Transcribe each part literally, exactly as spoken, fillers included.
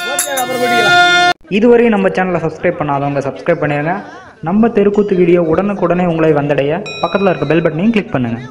இதுவரை நம்ம சேனலை சப்ஸ்கிரைப் பண்ணாதவங்க சப்ஸ்கிரைப் பண்ணிடுங்க. நம்ம தெருக்கூத்து வீடியோ உடனுக்குடனே உங்களை வந்தடைய பக்கத்தில் இருக்க பெல் பட்டனையும் கிளிக் பண்ணுங்கள்.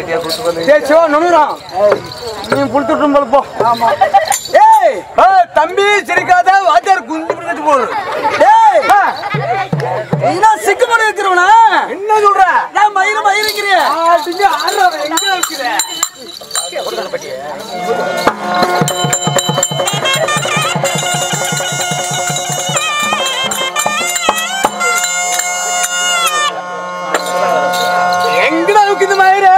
சிவா நுணுறான் நீ புளுத்துட்டும் போல போ. ஆமா ஏய் தம்பி சிரிக்காத வாத்தியார் குஞ்சு பிடிச்சு போடு. ஏய் என்ன சிக்கு பண்ணி வைக்கிறவனா என்ன சொல்ற? நான் மயிறு மயிருக்கிறேன் ஆடுறவன் எங்க வைக்கிறேன் எங்கடா இருக்குது மயிறு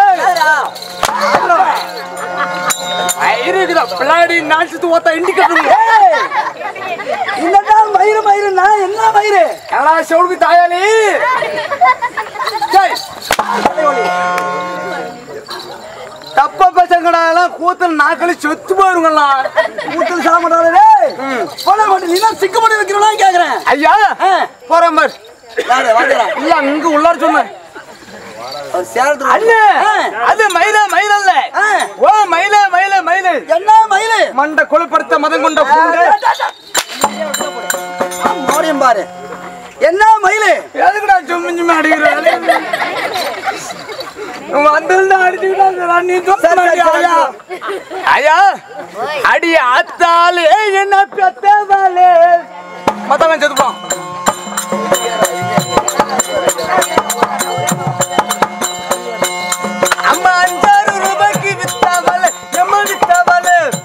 மயிருக்குதா பிள்ளாடி நாட்டு ஓத்தா இண்டிகேட்டர் என்னதான் மயிறு மயிருன்னா என்ன மயிறு கலா சவுக்கு தாயாளி தப்ப பசங்கடாலாம் கூத்தல் நாக்களி சொத்து போயிருங்களா கூத்தல் சாமடாலே போன மாட்டேன் நீ தான் சிக்கு பண்ணி வைக்கிறவனா கேக்குறேன் ஐயா போறேன் பார் வாடா வாடா இல்ல அங்க உள்ளார சொன்னேன் அது மயில மயில அல்ல ஓ மயில மயில மயில என்ன மயில மண்ட கொழுப்படுத்த மதம் கொண்ட மோடியம் பாரு என்ன மயில எதுக்குடா சும்மிஞ்சு அடிக்கிறேன் வந்தா அடிச்சுக்கிட்டாங்க நீ சொல்ல ஐயா அடி ஆத்தாலே என்ன பெத்தவாலே மத்தவன் செத்துப்பான் அம்மா அஞ்சாறு ரூபாய்க்கு வித்தாவல எம்மா வித்தாவல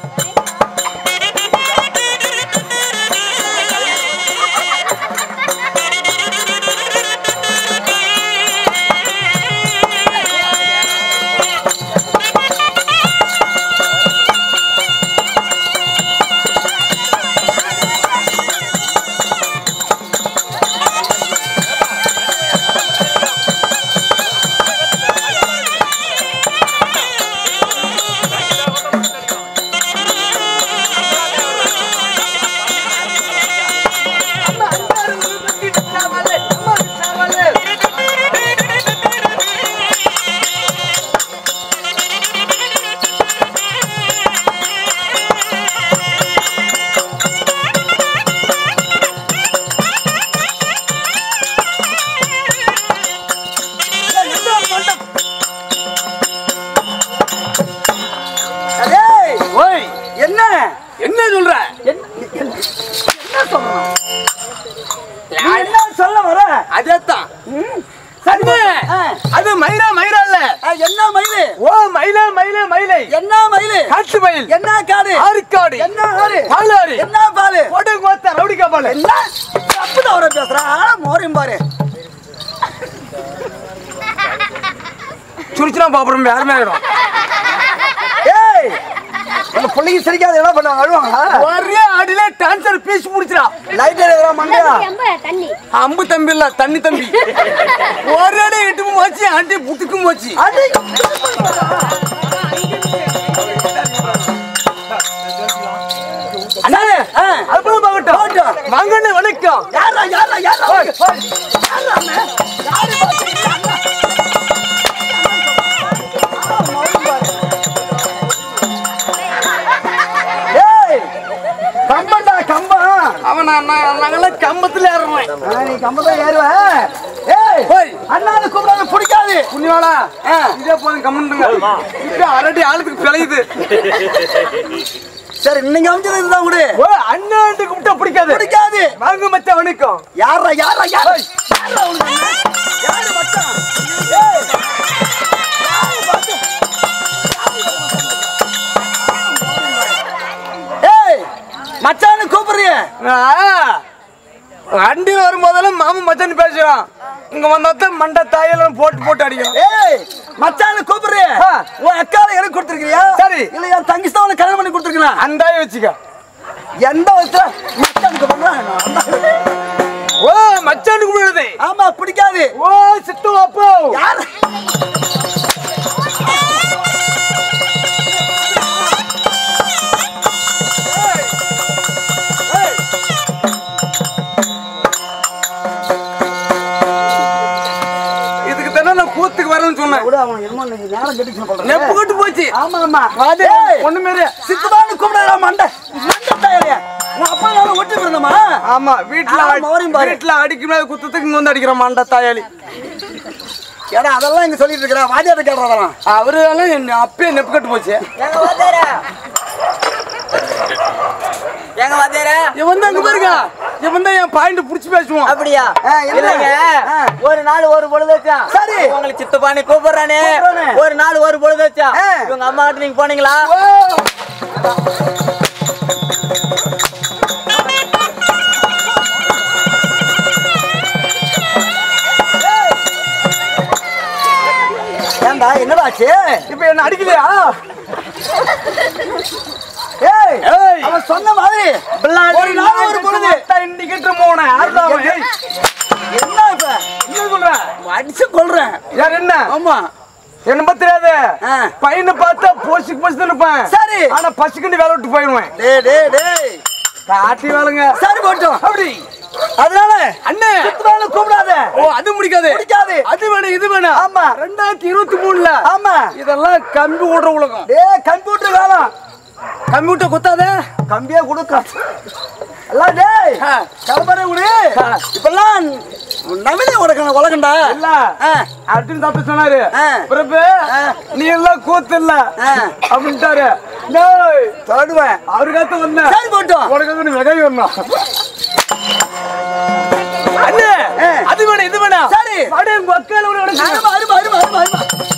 என்ன சொல்ற என்ன சொல்றோம் என்ன சொல்ல வர அதேதான் அது மயிலா மயிலா இல்ல என்ன மயிலு ஓ மயில மயில மயிலை என்ன மயிலு காட்டு மயில் என்ன காடு ஆறுக்காடு என்ன ஆறு பாலாறு என்ன பாலு ஓடு கோத்த ரவுடிக்கா பாலு என்ன அப்பதான் அவரை பேசுறா மோரியம் பாரு சுரிச்சுனா பாப்புறம் யாருமே ஆயிடும் ஏய் அந்த புள்ளைக்கு சரிக்காத என்ன பண்ணுவாங்க அழுவாங்களா ஒரே அடியில டான்சர் பீஸ் முடிச்சிரா லைட்டர் ஏறா மண்டையா தண்ணி அம்பு தம்பி இல்ல தண்ணி தம்பி ஒரே அடி இட்டு போச்சு ஆண்டி புட்டுக்கும் போச்சு அடி அண்ணா அப்புறம் பாக்கட்டும் வாங்கண்ணே வணக்கம் யாரா யாரா யாரா யாரா அண்ணே யாரு பாத்தீங்க கம்பண்டா கம்பம் அவன் நாங்கெல்லாம் கம்பத்துல ஏறுவேன் நீ கம்பத்துல ஏறுவ ஏய் அண்ணாவை கூப்பிடாத பிடிக்காது புண்ணியவாடா இதே போதும் கம்பண்டுங்க இப்ப அரடி ஆளுக்கு பிழையுது சரி நீங்க அமைச்சது இதுதான் கூட ஓ அண்ணாண்டு கூப்பிட்டா பிடிக்காது பிடிக்காது வாங்க மச்சான் வணக்கம் யாரா யாரா யாரா யாரு மச்சான் மச்சான்னு கூப்பிடுறிய வண்டியில் வரும்போதெல்லாம் மாமன் மச்சான்னு பேசுவான் இங்க வந்தா மண்டை தாயெல்லாம் போட்டு போட்டு அடிக்கும் ஏய் மச்சான்னு கூப்பிடுறிய உன் அக்கால எனக்கு கொடுத்துருக்கியா சரி இல்ல என் தங்கி தான் கல்யாணம் பண்ணி கொடுத்துருக்கலாம் அந்த வச்சுக்க எந்த வயசுல மச்சானுக்கு பண்றான் ஓ மச்சான்னு கூப்பிடுறது ஆமா பிடிக்காது ஓ சித்து அப்போ யார் கூத்துக்கு வரணும்னு சொன்னேன் கூட அவன் என்னமோ நீங்க நேரம் கட்டிச்சு சொல்றேன் நெப்பு கட்டு போச்சு ஆமா ஆமா வாடே ஒண்ணு மேல சித்துபான்னு கூப்பிடறா மண்டை மண்டை தாயலையா உன் அப்பா நாள ஒட்டி போறணுமா ஆமா வீட்ல வீட்ல அடிக்குமே குத்துறதுக்கு இங்க வந்து அடிக்குற மண்டை தாயலி ஏடா அதெல்லாம் இங்க சொல்லிட்டு இருக்கிற வாத்தியாட்ட கேட்கறதெல்லாம் அவரு எல்லாம் அப்பயே நெப்பு கட்டு போச்சு. எங்க வாத்தியாரே எங்க வாத்தியாரே இவன் தான் இங்க பாருங்க, இவன் தான் என் பாயிண்ட் புடிச்சு பேசுவான். அப்படியா? இல்லங்க, ஒரு நாள் ஒரு பொழுது வச்சா சரி உங்களுக்கு சித்தப்பானே கூப்பிடுறானே, ஒரு நாள் ஒரு பொழுது வச்சா இவங்க அம்மா கிட்ட நீங்க போனீங்களா? ஏண்டா என்னடா ஆச்சு? இப்ப என்ன அடிக்கலையா? ஏய் ஏய் அவன் சொன்ன மாதிரி ஒரு நாள் ஒரு பொழுது இண்டிகேட்டர் போனே ஆர்தாவ. என்ன இப்ப என்ன சொல்ற? அடிச்சு கொல்றேன். யார் என்ன? ஆமா என்ன பத்திராத பையனை பார்த்தா போசிக்கு போசிட்டு இருப்பேன். சரி ஆனா பசிக்கண்டி வேலை விட்டு போயிடுவேன். டேய் டேய் டேய் காட்டி வேலைங்க. சரி போட்டோம் அப்படி. அதனால அண்ணே சுத்தமான கூப்பிடாத. ஓ அது முடிக்காது முடிக்காது. அது வேணும் இது வேணும். ஆமா ரெண்டாயிரத்தி இருபத்தி மூணுல ஆமா இதெல்லாம் கம்ப்யூட்டர் உலகம். டேய் கம்ப்யூட்டர் வேலை கம்ப்யூட்டர் குத்தாத கம்பியா கொடுக்காது. எல்லாம் டேய் கலபரே குடு. இப்பெல்லாம் நவீன உலகம் உலகண்டா இல்ல அப்படின்னு தப்பு சொன்னாரு. பிரபு நீ எல்லாம் கூத்து இல்ல அப்படின்ட்டாரு. தடுவேன் அவருக்காக வந்தேன். சரி போட்டோம் உனக்கு நீ விகை வரணும். அண்ணே அது வேணும் இது வேணும். சரி அடே உங்க அக்கால ஒரு அருமா அருமா அருமா அருமா.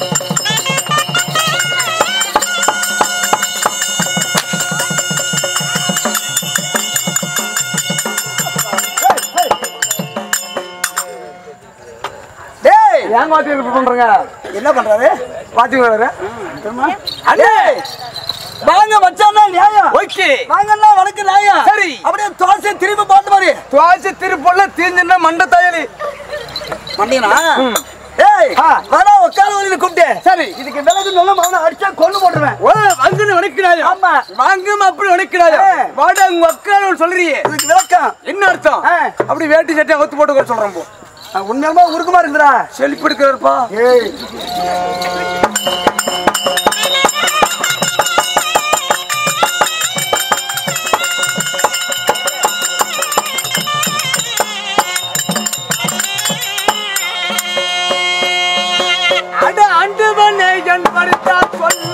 ஏன் வாத்தியார் பண்றீங்க? என்ன பண்றாரு வாத்தியார்? அண்ணே வாங்க மச்சான் நியாயம். ஓகே வாங்கண்ணா வணக்க நியாயம். சரி அப்படியே தோசை திருப்பி போட்டு மாதிரி தோசை திருப்பி தீஞ்சுன்னா மண்டை தாயலி மண்டினா. ஏய் வாடா உட்கார வந்து கூப்பிட்டு. சரி இதுக்கு விலகு நல்ல மவன அடிச்சா கொண்டு போட்டுருவேன். ஓ வாங்கன்னு வணக்கிறாரு. ஆமா வாங்கும் அப்படி வணக்கிறாரு. வாடா உங்க உட்கார சொல்றீங்க இதுக்கு விளக்கம் என்ன அர்த்தம்? அப்படி வேட்டி சட்டை ஒத்து போட்டு சொல்றேன். போ உண்மையாலுமா உருக்குமா இருக்குறா செழிப்பு எடுக்கிறப்பா. ஏய் அட ஆண்டவனே என் பரிதா சொல்ல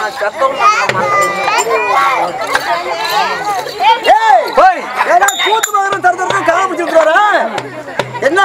கூத்து மகனும் தரத்துல கால பிடிச்சிட்டு என்ன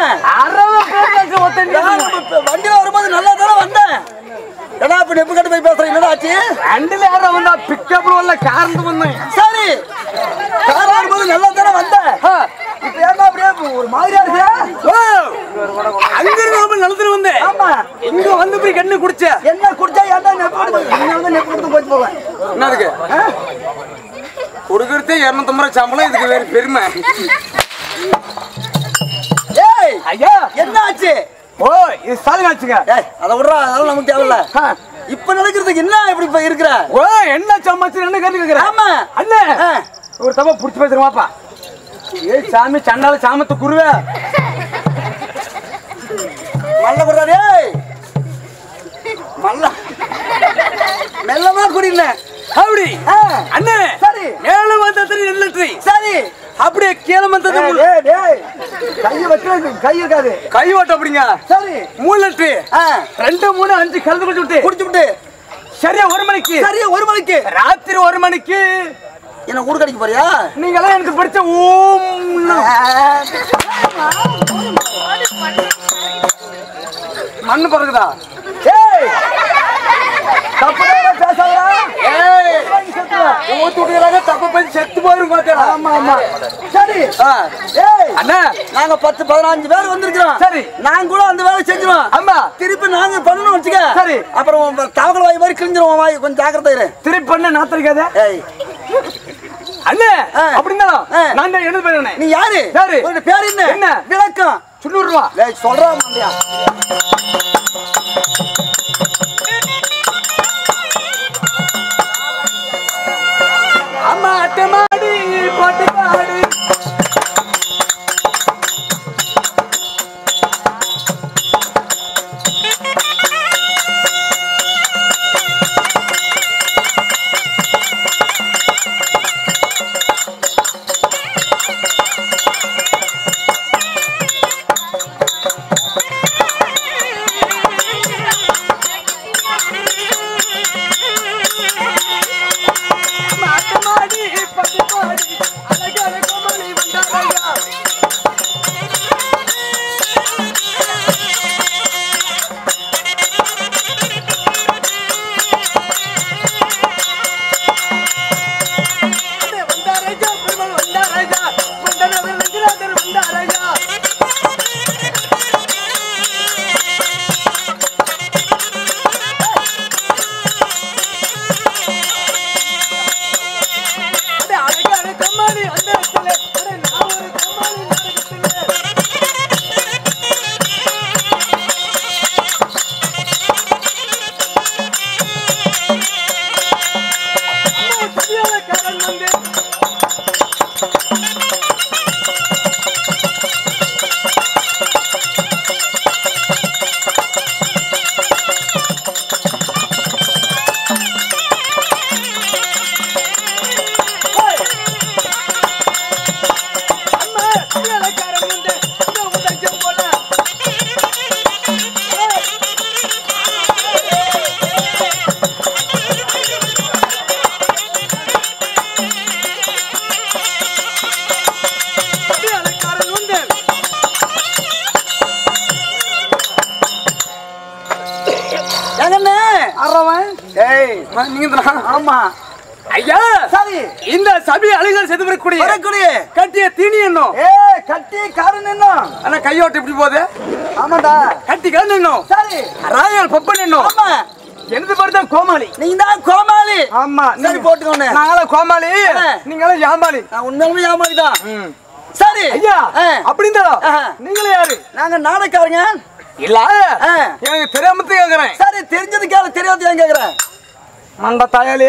வண்டியில வரும்போது நல்லா தானே வந்தேன். ஏன்னா இப்ப நெப்பு கட்டு போய் பேசுறேன். என்னடா ஆச்சு? வண்டியில யாரும் வந்தா பிக்கப்ல வரல, கார்ல வந்தேன். சரி, கார் வரும்போது நல்லா தானே வந்தேன். இப்ப ஏன்னா அப்படியே ஒரு மாதிரியா இருக்கு. அங்க இருந்து நடந்துட்டு வந்தேன். ஆமா, இங்க வந்து போய் கண்ணு குடிச்ச. என்ன குடிச்சா ஏன்டா நெப்பு வந்து நெப்பு கொடுத்து போச்சு போவேன். என்ன இருக்கு கொடுக்கறதே இருநூத்தி ஐம்பது ரூபாய் சம்பளம். இதுக்கு வேற பெருமை. ஏய் ஐயா, என்ன ஆச்சு? ஓ இது சாதனை ஆச்சுங்க. ஏய் அத விடுறா, அதெல்லாம் நமக்கு தேவையில்ல. இப்ப நடக்கிறதுக்கு என்ன இப்படி இப்ப இருக்கிற? ஓ என்ன சம்மாச்சு என்ன கேட்டு கேக்குற? ஆமா அண்ணே, ஒரு தப்பா புடிச்சு பேசுறமாப்பா. ஏய் சாமி சண்டால சாமத்து குருவே மல்ல குடுறாரு. ஏய் மல்ல மெல்லமா குடிங்க. அப்படி அண்ணே. சரி, மேல வந்தது நெல்லட்ரி. சரி, அப்படியே கீழே வந்தது டேய் டேய் கை வைக்க கை இருக்காது. கை ஓட்ட அப்படிங்க. சரி, மூணு லிட்டரு ரெண்டு மூணு அஞ்சு கலந்து குடிச்சு விட்டு குடிச்சு விட்டு சரியா ஒரு மணிக்கு சரியா ஒரு மணிக்கு ராத்திரி ஒரு மணிக்கு என்ன ஊடு கடிக்க போறியா? நீங்க எல்லாம் எனக்கு பிடிச்ச ஓம் மண்ணு பிறகுதா. ஏய் தப்புடா பேசாதடா. ஏய் ஊத்து விடுறாங்க, தப்பு பண்ணி செத்து போயிரும் பாத்தீங்களா? ஆமா ஆமா. சரி, ஏய் அண்ணா நாங்க பத்து பதினஞ்சு பேர் வந்திருக்கிறோம். சரி, நாங்க கூட அந்த வேலை செஞ்சிரோம். ஆமா, திருப்பி நாங்க பண்ணணும் வச்சுக்க. சரி, அப்புறம் தவக்கல் வாய் மாதிரி கிழிஞ்சிரும் வாய். கொஞ்சம் ஜாக்கிரதை இரு. திருப்பி பண்ண நாத்திரிக்காத. ஏய் அண்ணே அப்படின்னா நான் தான் எழுது போயிருந்தேன். நீ யாரு? யாரு? உங்க பேர் என்ன? என்ன விளக்கம் சுண்ணூறு ரூபா. ஏய் சொல்றா மாண்டியா. அம்மா அட்டமாடி பாட்டு பாடு. ஆமா ஐயா, சரி, இந்த சபை அழகர் செது வரக்கூடிய வரக்கூடிய கட்டிய தீனி என்னும். ஏய் கட்டி காரன் என்னும். ஆனா கையோட்ட எப்படி போகுது? ஆமாடா, கட்டி காரன் என்னும். சரி, ராயல் பப்பன் என்னும். ஆமா, எனது பேர் தான் கோமாளி. நீங்க தான் கோமாளி. ஆமா, சரி போட்டுக்கோனே. நாங்கள கோமாளி, நீங்கள யாமாளி. நான் உண்மையிலேயே யாமாளி தான். சரி ஐயா, அப்படி இருந்தாலும் நீங்களே யாரு? நாங்க நாடகாரங்க. இல்ல எனக்கு தெரியாம கேக்குறேன். சரி, தெரிஞ்சது கேளு, தெரியாது ஏன் கேக்குறேன்? மண்ட தாயாலே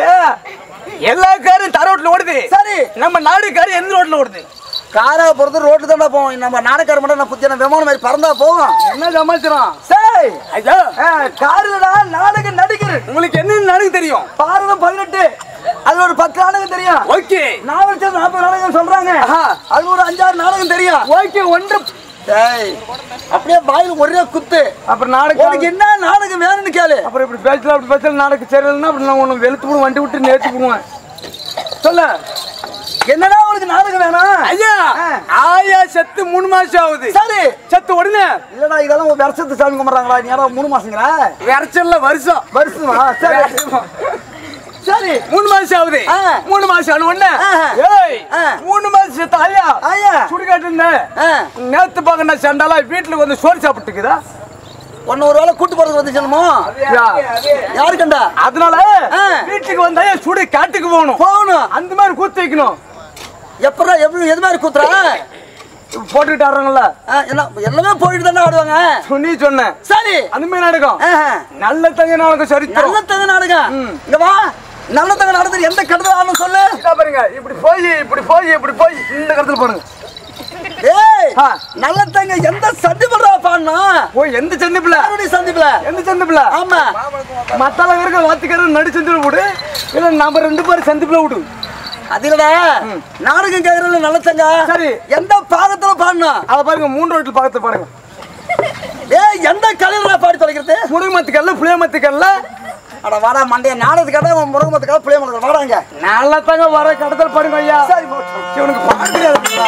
எல்லா காரும் தர ரோட்ல ஓடுது. சரி, நம்ம நாடு காரு எந்த ரோட்ல ஓடுது? காரா பொறுத்து ரோட்டு தாண்டா போவோம். நம்ம நாடகார மட்டும் நான் புத்தியான விமானம் மாதிரி பறந்தா போவோம். என்ன சமாச்சாரம்? சரி ஐயா, காருடா நாடக நடிகர். உங்களுக்கு என்ன நாடகம் தெரியும்? பாரதம் பதினெட்டு, அது ஒரு பத்து நாடகம் தெரியும். ஓகே. நாவல் நாற்பது நாடகம் சொல்றாங்க. அது ஒரு அஞ்சாறு நாடகம் தெரியும். ஓகே, ஒன்று டேய் அப்படியே வாயில ஒரே குத்து. அப்புறம் நாடகம் உனக்கு என்ன நாடகம் வேணும்னு கேளு. அப்புறம் இப்படி பேசல அப்படி பேசல நாடகம் சரியில்லைன்னா அப்படி நான் உன்னை வெளுத்து போடுவோம் வண்டி விட்டு நேர்த்தி போடுவேன். சொல்ல என்னடா உனக்கு நாடகம் வேணும்? ஐயா ஆயா செத்து மூணு மாசம் ஆகுது. சரி செத்து உடனே இல்லடா இதெல்லாம் ஒரு வருஷத்து சாமி கும்பிட்றாங்களா? நீ யாரோ மூணு மாசங்களா? விரைச்சல்ல வருஷம் வருஷமா? சரி சரி மூணு மாசம் ஆகுது. மூணு மாசம் ஆன உடனே ஏய் மூணு மாசம் செத்த ஐயா ஐயா சுடுகாட்டு இருந்தேன். நேத்து பாக்க நான் சண்டாலா வீட்டுல வந்து சோறு சாப்பிட்டுக்குதா ஒன்னு ஒரு வேளை கூட்டு போறது வந்து சொல்லுமோ யாரு கண்டா? அதனால வீட்டுக்கு வந்தா சுடு காட்டுக்கு போகணும் போகணும். அந்த மாதிரி கூத்து வைக்கணும். எப்படா எப்படி எது மாதிரி கூத்துறா? போட்டுக்கிட்டு ஆடுறாங்கல்ல எல்லாமே போயிட்டு தானே ஆடுவாங்க. நீ சொன்ன சரி அந்த மாதிரி நாடகம் நல்ல தங்க நாடகம் சரி நல்ல தங்க நாடகம். இங்க வா நல்ல தங்க நாடகம் எந்த கடத்துல ஆடணும் சொல்லு. பாருங்க இப்படி போய் இப்படி போய் இப்படி போய் இந்த கடத்துல பாருங்க. ஏய் நல்ல தங்க எந்த சந்திப்புல பாடணும்? ஓ எந்த சந்திப்புல? சந்திப்புல எந்த சந்திப்புல? ஆமா மத்தால இருக்க வாத்திக்கார நடு சந்திப்புல விடு இல்ல நம்ம ரெண்டு பேரும் சந்திப்புல விடு. அதுலடா நாடகம் கேக்குறதுல நல்ல தங்க சரி எந்த பாகத்துல பாடணும்? அத பாருங்க மூன்று ரோட்டில் பாகத்துல பாருங்க. ஏய் எந்த கலையில பாடி தொலைக்கிறது? முருகமத்துக்கல்ல புளியமத்துக்கல்ல. அட வாடா மண்டைய நாடகத்துக்காக முருகமத்துக்காக புளியமத்துக்காக வாடாங்க. நல்ல தங்க வர கடத்தல் பாருங்க ஐயா. சரி இவனுக்கு பாடுறீங்களா?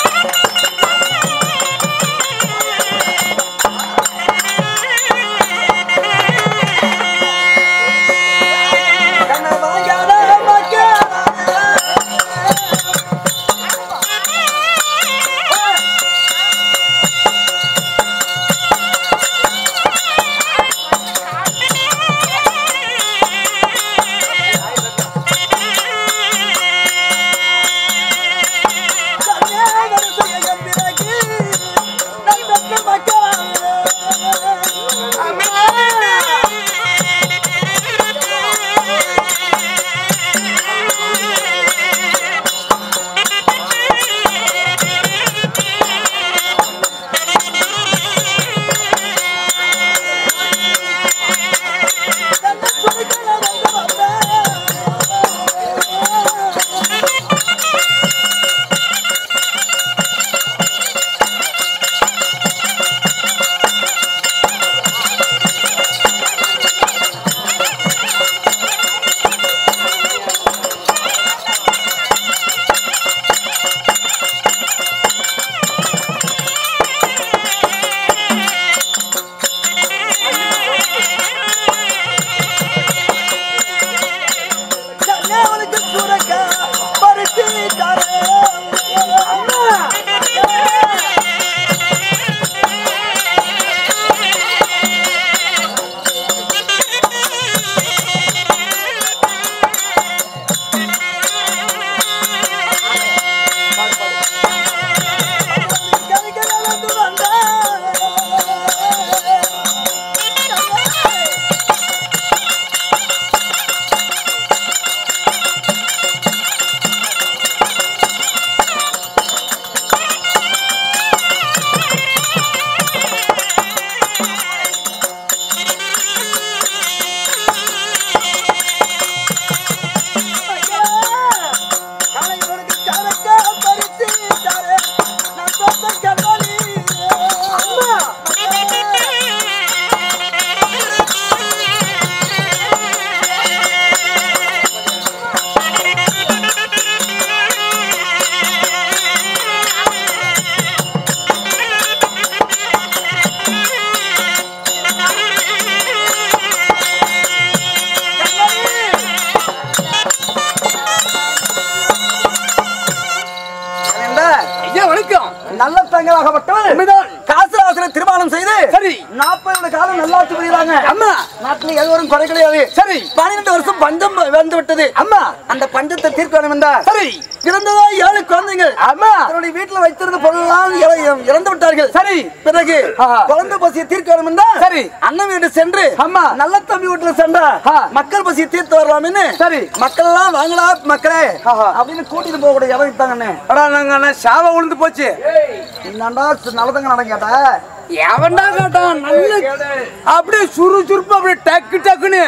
நல்ல தங்களாகப்பட்டவர் காசராசனை திருமணம் செய்து சரி நாற்பது காலம் நல்லாட்சி புரியுறாங்க. அம்மா நாட்டில் எதுவரும் குறை கிடையாது. சரி பன்னிரண்டு வருஷம் பஞ்சம் வந்து விட்டது. அம்மா அந்த பஞ்சத்தை தீர்க்க வேண்டும் என்றார். சரி பிறந்ததா ஏழு குழந்தைகள். அம்மா தன்னுடைய வீட்டில் வைத்திருந்த பொருளெல்லாம் இறந்து விட்டார்கள். சரி பிறகு குழந்தை பசியை தீர்க்க வேண்டும் என்றார். சரி அண்ணன் வீடு சென்று அம்மா நல்ல தம்பி வீட்டுல சென்றார். மக்கள் பசியை தீர்த்து வரலாம்னு சரி மக்கள் எல்லாம் வாங்கலா மக்களே அப்படின்னு கூட்டிட்டு போக கூடிய இடம் விட்டாங்கன்னு சாவ உளுந்து போச்சு. என்னடா நல்லதங்க நடம் கேட்டா எவன்டா கேட்டான்? நல்ல அப்படியே சுறுசுறுப்பு அப்படியே டக்கு டக்குன்னு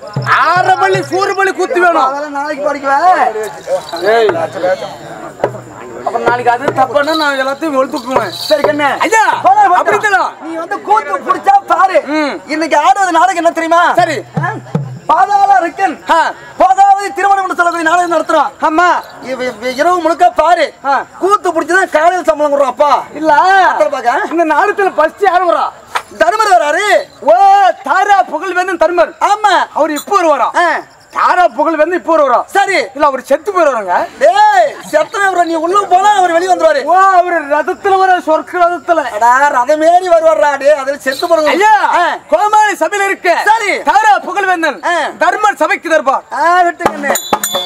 ஆறு மணி சூறு மணி குத்து வேணும். அதெல்லாம் நாளைக்கு படிக்குவேன். அப்புறம் நாளைக்கு அது தப்பானா நான் எல்லாத்தையும் வெளுத்துக்குவேன். சரி கண்ணே ஐயா போடா, போடா. அப்படி தான் நீ வந்து கூத்து புடிச்சா பாரு. ம். இன்னைக்கு ஆடுறது நாடகம் என்ன தெரியுமா? சரி. பாதாள இருக்கன் ஆ. போதாவது திருமணம் சொல்லக்கூடிய நாடகம் நடத்துறோம். ஆமா இவ- இவ- இரவு முழுக்க பாரு. ஆ. கூத்து புடிச்சுதான் காலையில் சம்பளம் கொடுறோம். அப்பா இல்ல அத்தனை பாக்க இந்த நாடகத்துல ஃபர்ஸ்ட் யாரு வரா? தர்மர் வராரு. ஓ தாரா புகழ் வேந்தன் தர்மர். ஆமா அவர் இப்போ வருவாரா? ஆ. தாரா புகழ் வேந்தன் இப்போ வருவாரா? சரி. இல்ல அவர் செத்து போயிருவாங்க. டேய் செத்தன அவரை நீ உள்ள போனா அவர் வெளிய வந்துருவாரு. ஓ அவர் ரதத்துல வர சொர்க்க ரதத்துல. அடா ரதம் ஏறி வருவாரா? டேய் அதுல செத்து போறோம். ஐயா கோமாளி சபையில இருக்கு. சரி. தாரா புகழ் வேந்தன் ஆ. தர்மர் சபைக்கு தர்பார். ஆ விட்டுங்கண்ணே.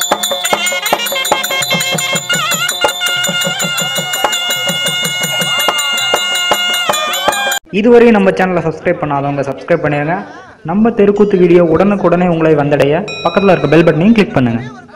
இதுவரை நம்ம சேனலை சப்ஸ்கிரைப் பண்ணாதவங்க சப்ஸ்கிரைப் பண்ணிடுங்க. நம்ம தெருக்கூத்து வீடியோ உடனுக்குடனே உங்களை வந்தடைய பக்கத்தில் இருக்க பெல் பட்டனையும் கிளிக் பண்ணுங்கள்.